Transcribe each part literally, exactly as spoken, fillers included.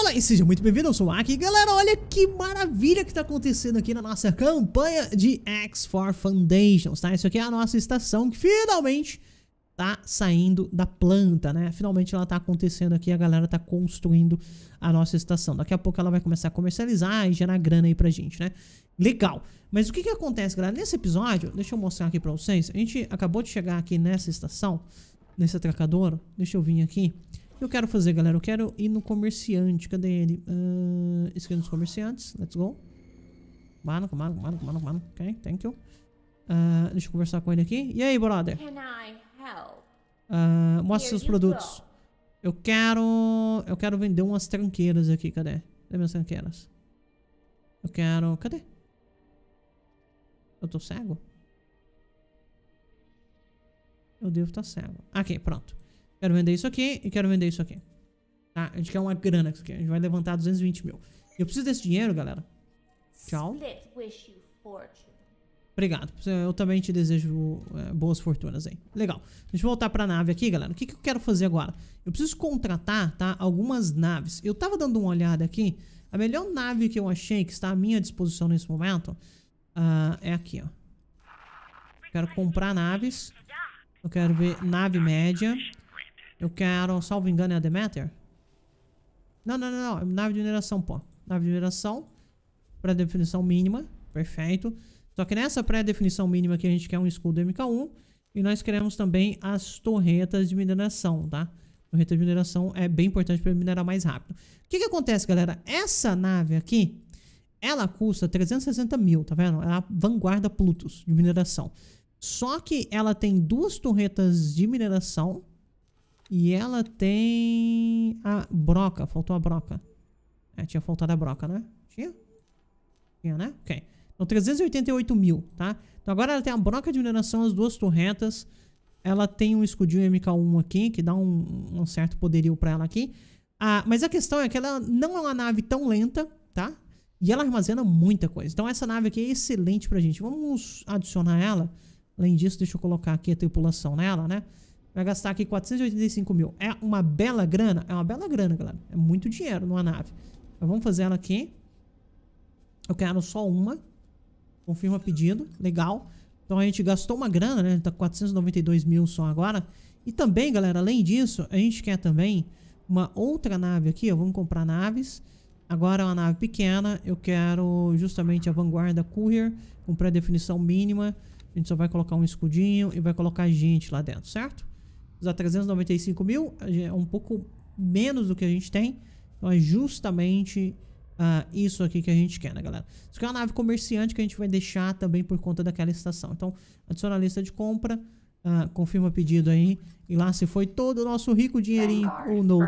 Olá e seja muito bem-vindo, eu sou o Aki. Galera, olha que maravilha que tá acontecendo aqui na nossa campanha de X four Foundations, tá? Isso aqui é a nossa estação que finalmente tá saindo da planta, né? Finalmente ela tá acontecendo aqui, a galera tá construindo a nossa estação. Daqui a pouco ela vai começar a comercializar e gerar grana aí pra gente, né? Legal. Mas o que que acontece, galera? Nesse episódio, deixa eu mostrar aqui pra vocês. A gente acabou de chegar aqui nessa estação, nesse atracadouro. Deixa eu vir aqui. O que eu quero fazer, galera? Eu quero ir no comerciante. Cadê ele? Uh, esquerda dos comerciantes. Let's go. Mano, mano, mano, mano, mano. Ok, thank you. Uh, deixa eu conversar com ele aqui. E aí, brother? Uh, mostra seus produtos. Eu quero... Eu quero vender umas tranqueiras aqui. Cadê? Cadê minhas tranqueiras? Eu quero... Cadê? Eu tô cego? Eu devo estar cego. Aqui, pronto. Quero vender isso aqui e quero vender isso aqui. Tá? A gente quer uma grana aqui. A gente vai levantar duzentos e vinte mil. Eu preciso desse dinheiro, galera. Tchau. Obrigado. Eu também te desejo é, boas fortunas aí. Legal. Deixa eu voltar pra nave aqui, galera. O que, que eu quero fazer agora? Eu preciso contratar, tá? Algumas naves. Eu tava dando uma olhada aqui. A melhor nave que eu achei que está à minha disposição nesse momento uh, é aqui, ó. Quero comprar naves. Eu quero ver nave média. Eu quero, salvo engano, é a Demeter? Não, não, não, não. É nave de mineração, pô. Nave de mineração. Pré-definição mínima. Perfeito. Só que nessa pré-definição mínima aqui a gente quer um escudo M K um. E nós queremos também as torretas de mineração, tá? Torreta de mineração é bem importante para minerar mais rápido. O que que acontece, galera? Essa nave aqui, ela custa trezentos e sessenta mil, tá vendo? É a Vanguarda Plutus de mineração. Só que ela tem duas torretas de mineração. E ela tem a broca. Faltou a broca. É, tinha faltado a broca, né? Tinha? Tinha, né? Ok. Então, trezentos e oitenta e oito mil, tá? Então, agora ela tem a broca de mineração, as duas torretas. Ela tem um escudinho M K um aqui, que dá um, um certo poderio pra ela aqui. Ah, mas a questão é que ela não é uma nave tão lenta, tá? E ela armazena muita coisa. Então, essa nave aqui é excelente pra gente. Vamos adicionar ela. Além disso, deixa eu colocar aqui a tripulação nela, né? Vai gastar aqui quatrocentos e oitenta e cinco mil. É uma bela grana? É uma bela grana, galera. É muito dinheiro numa nave. Então vamos fazer ela aqui. Eu quero só uma. Confirma pedido. Legal. Então a gente gastou uma grana, né? Tá quatrocentos e noventa e dois mil só agora. E também, galera, além disso, a gente quer também uma outra nave aqui. Ó. Vamos comprar naves. Agora é uma nave pequena. Eu quero justamente a Vanguarda Courier com pré-definição mínima. A gente só vai colocar um escudinho e vai colocar gente lá dentro, certo? Usar trezentos e noventa e cinco mil, é um pouco menos do que a gente tem. Então é justamente uh, isso aqui que a gente quer, né, galera? Isso aqui é uma nave comerciante que a gente vai deixar também por conta daquela estação. Então, adiciona a lista de compra, uh, confirma pedido aí. E lá se foi todo o nosso rico dinheirinho ou não.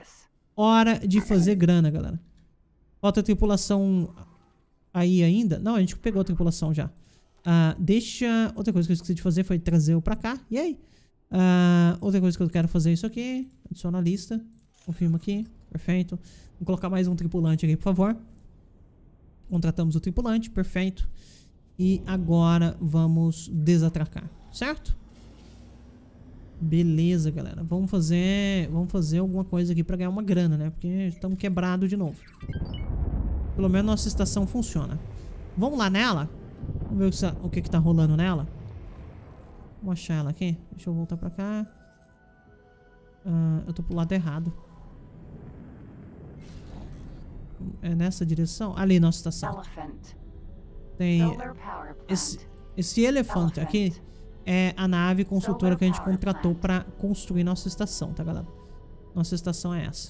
Hora de fazer grana, galera. Falta a tripulação aí ainda. Não, a gente pegou a tripulação já. Uh, deixa... Outra coisa que eu esqueci de fazer foi trazer-o pra cá. E aí? Uh, outra coisa que eu quero fazer é isso aqui. Adiciona a lista. Confirma aqui. Perfeito. Vou colocar mais um tripulante aqui, por favor. Contratamos o tripulante. Perfeito. E agora vamos desatracar. Certo? Beleza, galera. Vamos fazer... Vamos fazer alguma coisa aqui pra ganhar uma grana, né? Porque estamos quebrados de novo. Pelo menos nossa estação funciona. Vamos lá nela? Vamos ver o que, que tá rolando nela. Vamos achar ela aqui. Deixa eu voltar pra cá. Uh, eu tô pro lado errado. É nessa direção? Ali, nossa estação. Tem... Esse, esse elefante aqui é a nave consultora que a gente contratou pra construir nossa estação, tá, galera? Nossa estação é essa.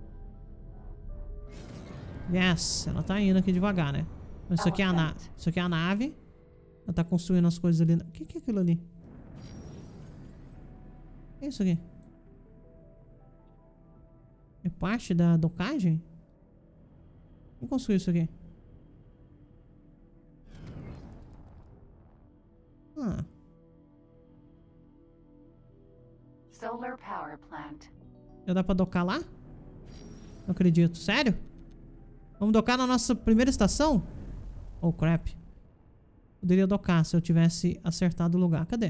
Yes! Ela tá indo aqui devagar, né? Isso aqui é a nave. Isso aqui é a nave. Ela tá construindo as coisas ali. O que, que é aquilo ali? O que é isso aqui? É parte da docagem? Quem construiu isso aqui? Ah. Solar power plant. Já dá pra docar lá? Não acredito. Sério? Vamos docar na nossa primeira estação? Oh, crap. Poderia docar se eu tivesse acertado o lugar. Cadê?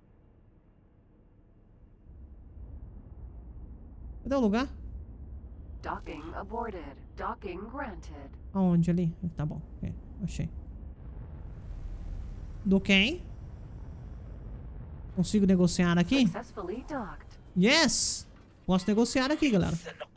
Cadê o lugar? Docking aborted. Docking granted. Aonde ali? Tá bom. É, achei. Do quem? Consigo negociar aqui? Successfully docked. Yes! Posso negociar aqui, galera.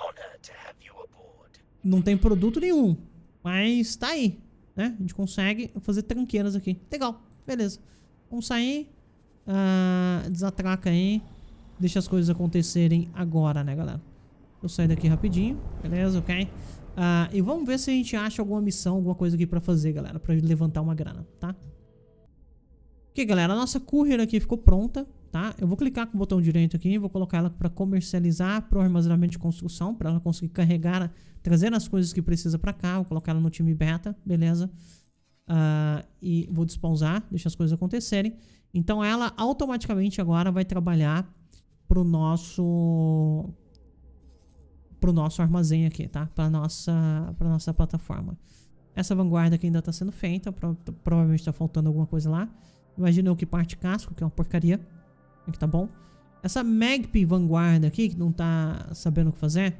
Não tem produto nenhum. Mas tá aí, né? A gente consegue fazer tranqueiras aqui. Legal. Beleza. Vamos sair. Uh, desatraca aí. Deixa as coisas acontecerem agora, né, galera? Eu sair daqui rapidinho. Beleza, ok? Uh, e vamos ver se a gente acha alguma missão, alguma coisa aqui pra fazer, galera. Pra levantar uma grana, tá? Ok, galera. A nossa courier aqui ficou pronta, tá? Eu vou clicar com o botão direito aqui. Vou colocar ela pra comercializar pro armazenamento de construção. Pra ela conseguir carregar, trazer as coisas que precisa pra cá. Vou colocar ela no time beta. Beleza? Uh, e vou despausar. Deixa as coisas acontecerem. Então ela automaticamente agora vai trabalhar pro nosso... pro nosso armazém aqui, tá? Pra nossa, pra nossa plataforma. Essa vanguarda aqui ainda está sendo feita. Pro, provavelmente está faltando alguma coisa lá. Imagina o que parte casco, que é uma porcaria. Aqui tá bom. Essa Magpie vanguarda aqui, que não tá sabendo o que fazer.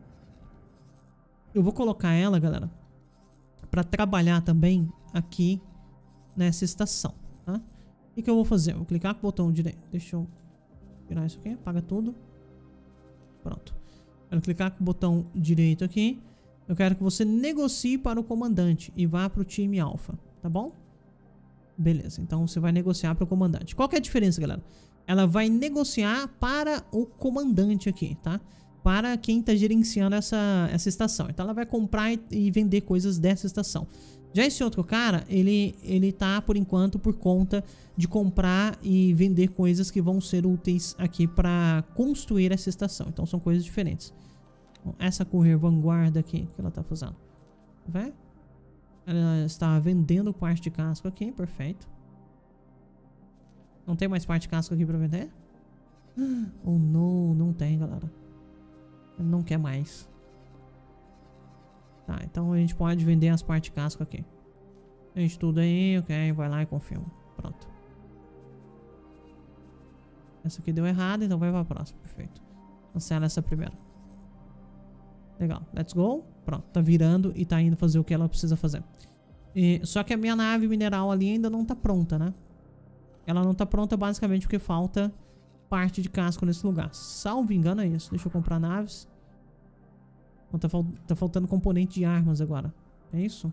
Eu vou colocar ela, galera, pra trabalhar também aqui nessa estação, tá? O que, que eu vou fazer? Eu vou clicar com o botão direito. Deixa eu tirar isso aqui. Apaga tudo. Pronto. Eu vou clicar com o botão direito aqui. Eu quero que você negocie para o comandante e vá para o time alfa, tá bom? Beleza, então você vai negociar para o comandante. Qual que é a diferença, galera? Ela vai negociar para o comandante aqui, tá? Para quem está gerenciando essa, essa estação. Então ela vai comprar e, e vender coisas dessa estação. Já esse outro cara, ele, ele tá, por enquanto, por conta de comprar e vender coisas que vão ser úteis aqui para construir essa estação. Então são coisas diferentes. Bom, essa courier vanguarda aqui, que ela tá fazendo? Vê? Ela está vendendo parte de casco aqui, perfeito. Não tem mais parte de casco aqui para vender? Oh, não, não tem, galera. Ele não quer mais. Tá, então a gente pode vender as partes de casco aqui. Vende tudo aí, ok, vai lá e confirma. Pronto. Essa aqui deu errado, então vai pra próxima, perfeito. Cancela essa primeira. Legal, let's go. Pronto, tá virando e tá indo fazer o que ela precisa fazer. E, só que a minha nave mineral ali ainda não tá pronta, né? Ela não tá pronta basicamente porque falta parte de casco nesse lugar. Salvo engano é isso. Deixa eu comprar naves. Não, tá, fal tá faltando componente de armas agora. É isso?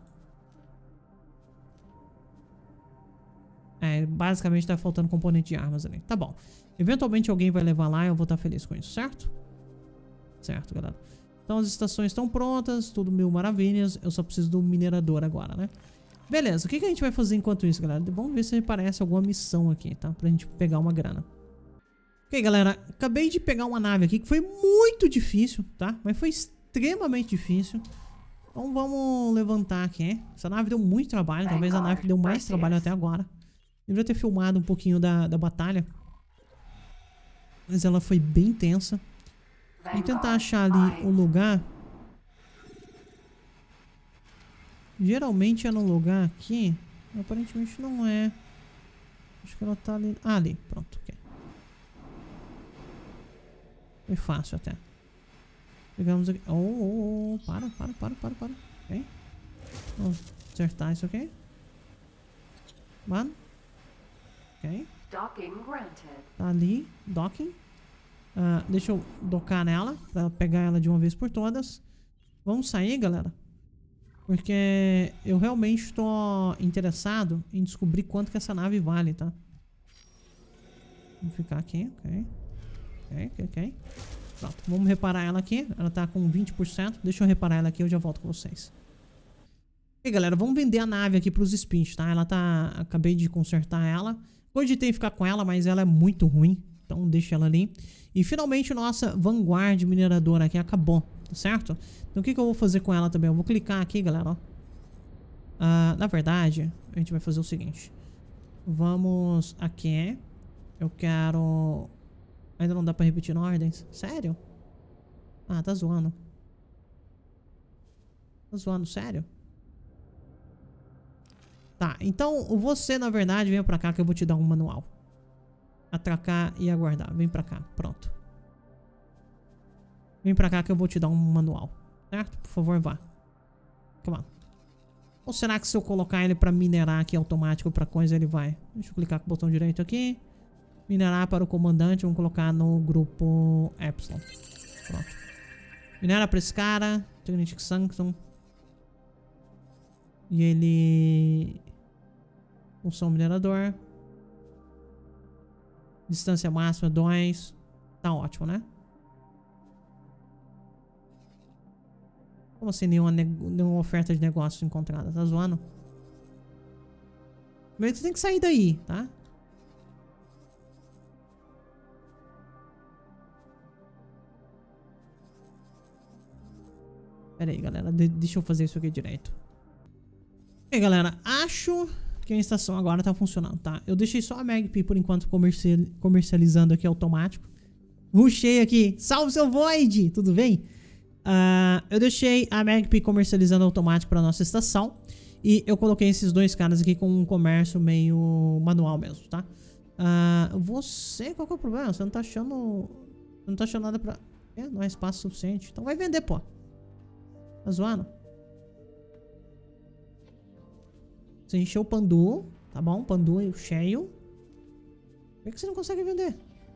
É, basicamente tá faltando componente de armas ali. Tá bom. Eventualmente alguém vai levar lá e eu vou estar feliz com isso, certo? Certo, galera. Então as estações estão prontas, tudo mil maravilhas. Eu só preciso do minerador agora, né? Beleza, o que, que a gente vai fazer enquanto isso, galera? Vamos ver se aparece alguma missão aqui, tá? Pra gente pegar uma grana. Ok, galera, acabei de pegar uma nave aqui que foi muito difícil, tá? Mas foi extremamente difícil. Então vamos levantar aqui. Essa nave deu muito trabalho, talvez a nave que deu mais trabalho até agora. Deveria ter filmado um pouquinho da, da batalha. Mas ela foi bem tensa. Vou tentar achar ali o lugar. Geralmente é num lugar aqui. Aparentemente não é. Acho que ela tá ali. Ah, ali. Pronto, ok. Foi fácil até. Pegamos aqui. Oh, oh, oh. Para, para, para, para, para. Ok. Vamos acertar isso aqui. Mano. Ok. Docking granted. Tá ali. Docking. Uh, deixa eu docar nela. Pra pegar ela de uma vez por todas. Vamos sair, galera. Porque eu realmente estou interessado em descobrir quanto que essa nave vale, tá? Vamos ficar aqui, ok. Ok, ok, ok. Pronto, vamos reparar ela aqui. Ela tá com vinte por cento. Deixa eu reparar ela aqui e eu já volto com vocês. E aí, galera, vamos vender a nave aqui pros Spins, tá? Ela tá... Acabei de consertar ela. Cogitei ficar com ela, mas ela é muito ruim. Então deixa ela ali. E finalmente nossa Vanguard mineradora aqui acabou, tá certo? Então o que, que eu vou fazer com ela também? Eu vou clicar aqui, galera, ó. Uh, na verdade, a gente vai fazer o seguinte. Vamos aqui. Eu quero... Ainda não dá pra repetir ordens? Sério? Ah, tá zoando. Tá zoando, sério? Tá, então você, na verdade, vem pra cá que eu vou te dar um manual. Atracar e aguardar. Vem pra cá, pronto. Vem pra cá que eu vou te dar um manual. Certo? Por favor, vá. Come on. Ou será que se eu colocar ele pra minerar aqui automático pra coisa, ele vai? Deixa eu clicar com o botão direito aqui. Minerar para o comandante. Vamos colocar no grupo Epsilon. Pronto. Minera pra esse cara. Technic Sanctum. E ele... Função minerador. Distância máxima dois. Tá ótimo, né? Como assim nenhuma, nenhuma oferta de negócio encontrada? Tá zoando? Primeiro que você tem que sair daí, tá? Pera aí, galera. De deixa eu fazer isso aqui direito. E aí, galera. Acho que a estação agora tá funcionando, tá? Eu deixei só a Magpie por enquanto comercial, comercializando aqui automático. Rushei aqui. Salve, seu Void! Tudo bem? Uh, eu deixei a Magpie comercializando automático para nossa estação. E eu coloquei esses dois caras aqui com um comércio meio manual mesmo, tá? Uh, você, qual que é o problema? Você não tá achando... Você não tá achando nada pra... É, não é espaço suficiente. Então vai vender, pô. Tá zoando? Você encheu o Pandu. Tá bom, Pandu cheio. Por que você não consegue vender?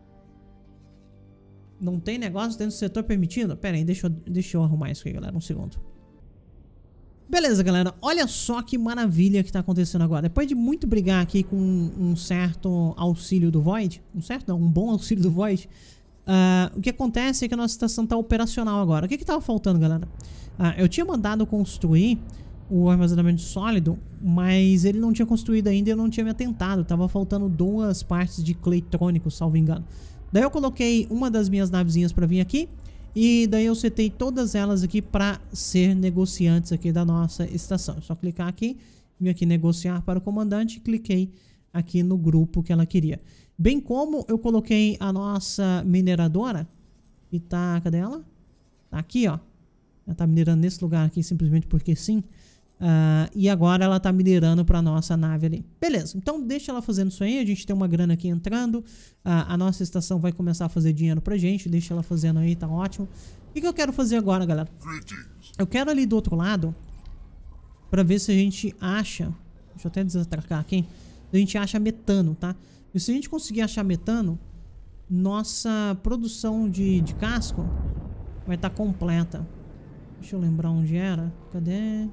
Não tem negócio dentro do setor permitido? Pera aí, deixa eu, deixa eu arrumar isso aqui, galera. Um segundo. Beleza, galera. Olha só que maravilha que tá acontecendo agora. Depois de muito brigar aqui com um certo auxílio do Void. Um certo não, um bom auxílio do Void. Uh, o que acontece é que a nossa estação tá operacional agora. O que que tava faltando, galera? Uh, eu tinha mandado construir o armazenamento sólido, mas ele não tinha construído ainda e eu não tinha me atentado. Tava faltando duas partes de cleitrônico, salvo engano. Daí eu coloquei uma das minhas navezinhas para vir aqui. E daí eu setei todas elas aqui para ser negociantes aqui da nossa estação. É só clicar aqui, vir aqui negociar para o comandante e cliquei aqui no grupo que ela queria. Bem como eu coloquei a nossa mineradora. E tá, cadê ela? Tá aqui, ó. Ela tá minerando nesse lugar aqui simplesmente porque sim. Uh, e agora ela tá minerando pra nossa nave ali. Beleza, então deixa ela fazendo isso aí. A gente tem uma grana aqui entrando. uh, A nossa estação vai começar a fazer dinheiro pra gente. Deixa ela fazendo aí, tá ótimo. O que, que eu quero fazer agora, galera? Eu quero ali do outro lado pra ver se a gente acha. Deixa eu até desatracar aqui. Se a gente acha metano, tá? E se a gente conseguir achar metano, nossa produção de, de casco vai estar completa. Deixa eu lembrar onde era. Cadê?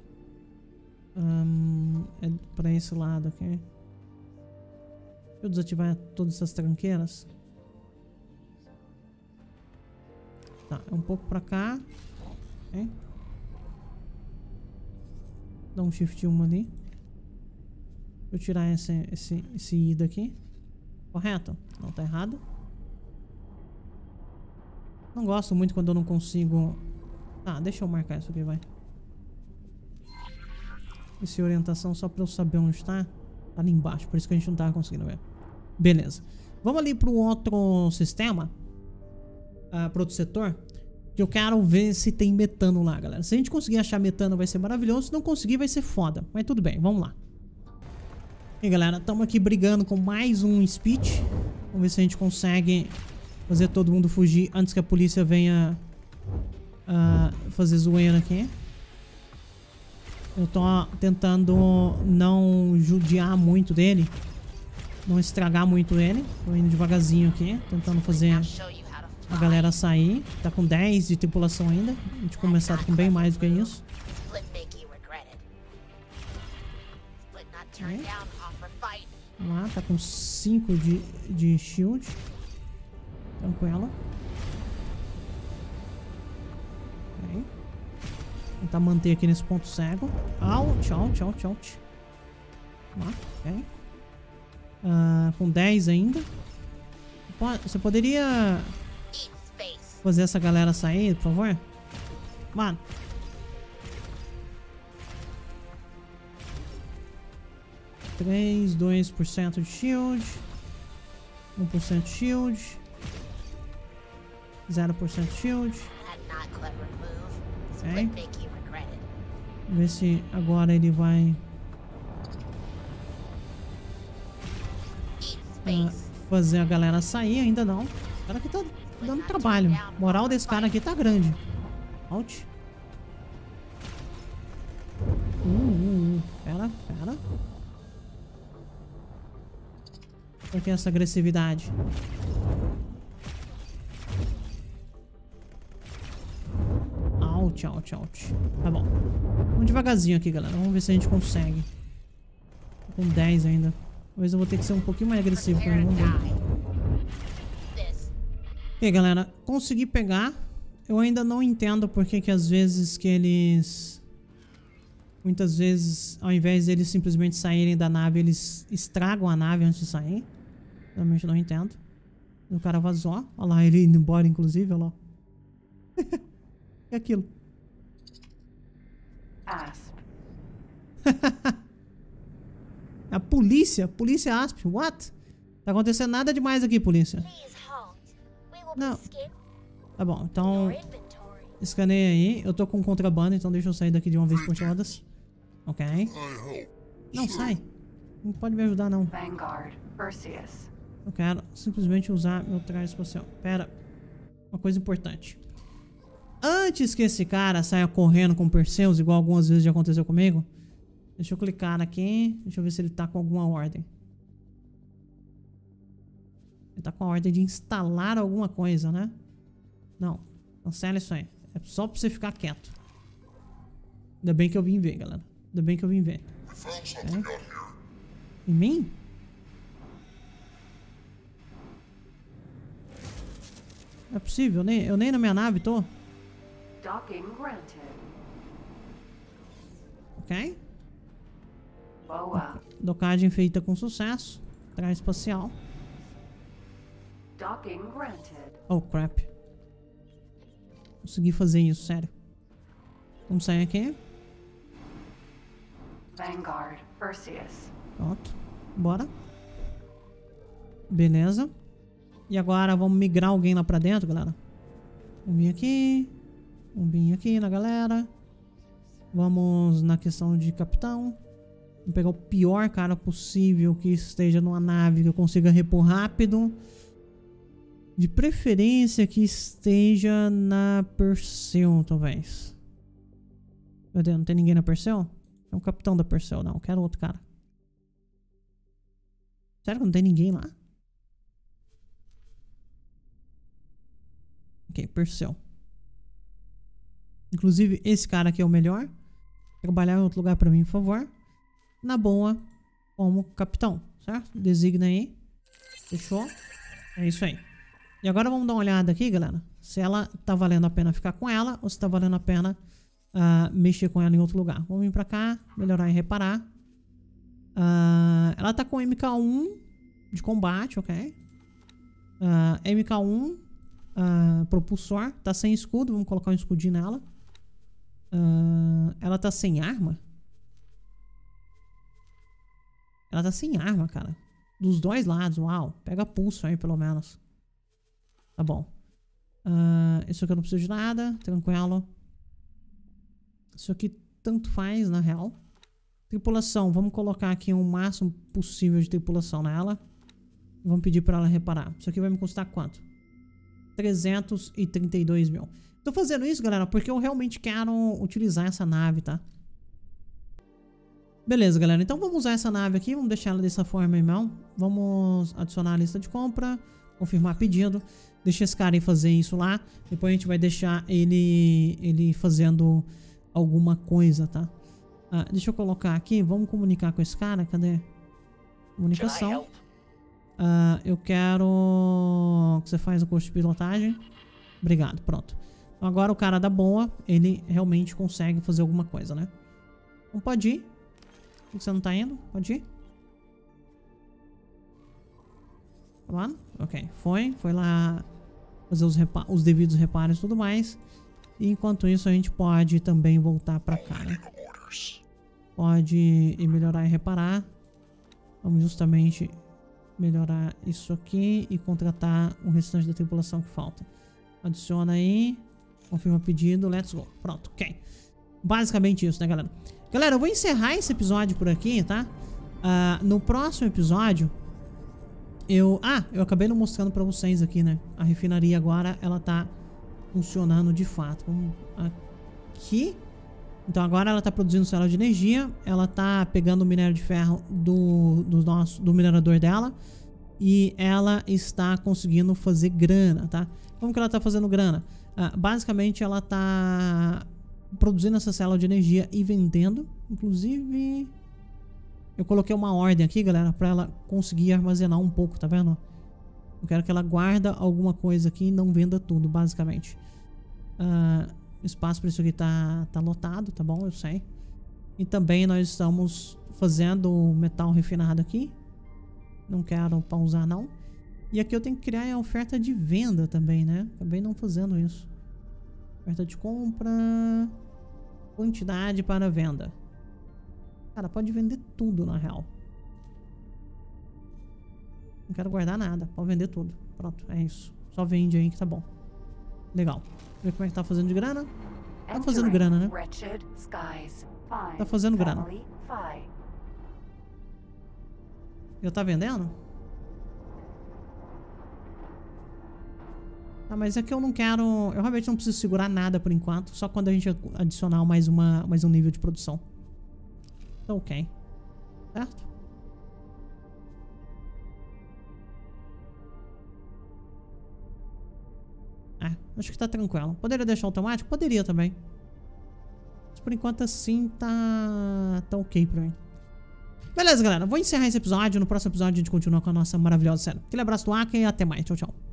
Um, é pra esse lado aqui. Deixa eu desativar todas essas tranqueiras. Tá, é um pouco pra cá. Okay. Dá um shift um ali. Deixa eu tirar esse, esse, esse I daqui. Correto? Não, tá errado. Não gosto muito quando eu não consigo... Tá, deixa eu marcar isso aqui, vai. Essa orientação só pra eu saber onde tá. Tá ali embaixo, por isso que a gente não tava conseguindo ver. Beleza. Vamos ali pro outro sistema. Uh, pro outro setor. Que eu quero ver se tem metano lá, galera. Se a gente conseguir achar metano vai ser maravilhoso. Se não conseguir vai ser foda. Mas tudo bem, vamos lá. E aí, galera, estamos aqui brigando com mais um speech. Vamos ver se a gente consegue fazer todo mundo fugir antes que a polícia venha uh, fazer zoeira aqui. Eu tô tentando não judiar muito dele. Não estragar muito ele. Tô indo devagarzinho aqui. Tentando fazer a galera sair. Tá com dez de tripulação ainda. A gente começar com bem mais do que isso. É. Vamos lá, tá com cinco de, de shield. Tranquilo. Ok. Tentar manter aqui nesse ponto cego. Out, out, out, out. Vamos lá, ok. Uh, com dez ainda. Você poderia fazer essa galera sair, por favor? Mano. três, dois por cento de shield. um por cento de shield. zero por cento de shield. Ok. Vamos ver se agora ele vai uh, fazer a galera sair. Ainda não. O cara aqui tá dando trabalho. Moral desse cara aqui tá grande. Alt. Uh, uh, uh. Pera, pera. Por que essa agressividade? Out, out, out. Tá bom. Vamos devagarzinho aqui, galera. Vamos ver se a gente consegue. Tô com dez ainda. Talvez eu vou ter que ser um pouquinho mais agressivo com ele. Vamos ver. Ok, galera. Consegui pegar. Eu ainda não entendo por que que às vezes que eles... Muitas vezes, ao invés deles simplesmente saírem da nave, eles estragam a nave antes de sair. Realmente não entendo. O cara vazou. Olha lá, ele indo embora, inclusive. Olha lá. E aquilo? Asp. A polícia? Polícia Asp? What? Tá acontecendo nada demais aqui, polícia. Não. Tá bom, então... Escaneia aí. Eu tô com contrabando, então deixa eu sair daqui de uma vez por todas. Ok. Não, sai. Não pode me ajudar, não. Vanguard. Perseus. Eu quero simplesmente usar meu traje espacial. Pera. Uma coisa importante. Antes que esse cara saia correndo com Perseus, igual algumas vezes já aconteceu comigo, deixa eu clicar aqui. Deixa eu ver se ele tá com alguma ordem. Ele tá com a ordem de instalar alguma coisa, né? Não. Cancela isso aí. É só pra você ficar quieto. Ainda bem que eu vim ver, galera. Ainda bem que eu vim ver. Okay. Em mim? Não é possível. Eu nem, eu nem na minha nave tô. Docking granted. Ok. Boa. Docagem feita com sucesso. Traje espacial. Docking granted. Oh, crap. Consegui fazer isso, sério. Vamos sair aqui. Vanguard. Perseus. Pronto. Bora. Beleza. E agora vamos migrar alguém lá pra dentro, galera. Vamos vir aqui. Vamos vir aqui na galera. Vamos na questão de capitão. Vamos pegar o pior cara possível que esteja numa nave que eu consiga repor rápido. De preferência que esteja na Perseu, talvez. Cadê? Não tem ninguém na Perseu? É um capitão da Perseu, não. Quero outro cara. Sério que não tem ninguém lá? Ok, Perseu. Inclusive, esse cara aqui é o melhor. Trabalhar em outro lugar pra mim, por favor. Na boa, como capitão, certo? Designa aí. Fechou? É isso aí. E agora vamos dar uma olhada aqui, galera. Se ela tá valendo a pena ficar com ela ou se tá valendo a pena uh, mexer com ela em outro lugar. Vamos vir pra cá, melhorar e reparar. Uh, ela tá com M K um de combate, ok? Uh, M K um uh, propulsor. Tá sem escudo, vamos colocar um escudinho nela. Uh, ela tá sem arma? Ela tá sem arma, cara. Dos dois lados, uau. Pega pulso aí, pelo menos. Tá bom. Uh, isso aqui eu não preciso de nada. Tranquilo. Isso aqui tanto faz, na real. Tripulação. Vamos colocar aqui o máximo possível de tripulação nela. Vamos pedir pra ela reparar. Isso aqui vai me custar quanto? trezentos e trinta e dois mil. Tô fazendo isso, galera, porque eu realmente quero utilizar essa nave, tá? Beleza, galera. Então vamos usar essa nave aqui. Vamos deixar ela dessa forma, irmão. Vamos adicionar a lista de compra. Confirmar pedido. Deixa esse cara aí fazer isso lá. Depois a gente vai deixar ele, ele fazendo alguma coisa, tá? Ah, deixa eu colocar aqui. Vamos comunicar com esse cara. Cadê? Comunicação. Ah, eu quero que você faz o curso de pilotagem. Obrigado, pronto. Então agora o cara da boa, ele realmente consegue fazer alguma coisa, né? Então pode ir. Por que você não tá indo? Pode ir. Tá bom? Ok, foi. Foi lá fazer os, os devidos reparos e tudo mais. E enquanto isso a gente pode também voltar pra cá, né? Pode ir melhorar e reparar. Vamos justamente melhorar isso aqui e contratar o restante da tripulação que falta. Adiciona aí. Confirma pedido. Let's go. Pronto, ok. Basicamente isso, né, galera? Galera, eu vou encerrar esse episódio por aqui, tá? Uh, no próximo episódio, Eu... Ah, eu acabei não mostrando pra vocês aqui, né? A refinaria agora, ela tá funcionando de fato. Vamos aqui. Então agora ela tá produzindo célula de energia. Ela tá pegando o minério de ferro do, do, nosso, do minerador dela. E ela está conseguindo fazer grana, tá? Como que ela tá fazendo grana? Ah, basicamente ela tá produzindo essa célula de energia e vendendo. Inclusive... Eu coloquei uma ordem aqui, galera, pra ela conseguir armazenar um pouco, tá vendo? Eu quero que ela guarda alguma coisa aqui e não venda tudo, basicamente. Uh, o espaço pra isso aqui tá, tá lotado, tá bom? Eu sei. E também nós estamos fazendo metal refinado aqui. Não quero pausar, não. E aqui eu tenho que criar a oferta de venda também, né? Acabei não fazendo isso. Oferta de compra... Quantidade para venda. Cara, pode vender tudo, na real. Não quero guardar nada. Pode vender tudo. Pronto, é isso. Só vende aí que tá bom. Legal. Ver como é que tá fazendo de grana. Tá fazendo grana, né? Tá fazendo grana. Já tá vendendo? Ah, mas é que eu não quero... Eu realmente não preciso segurar nada por enquanto. Só quando a gente adicionar mais, uma, mais um nível de produção. Então, ok. Certo? É, acho que tá tranquilo. Poderia deixar automático? Poderia também. Mas por enquanto assim tá... Tá ok pra mim. Beleza, galera. Vou encerrar esse episódio. No próximo episódio a gente continua com a nossa maravilhosa série. Aquele abraço do Aka e até mais. Tchau, tchau.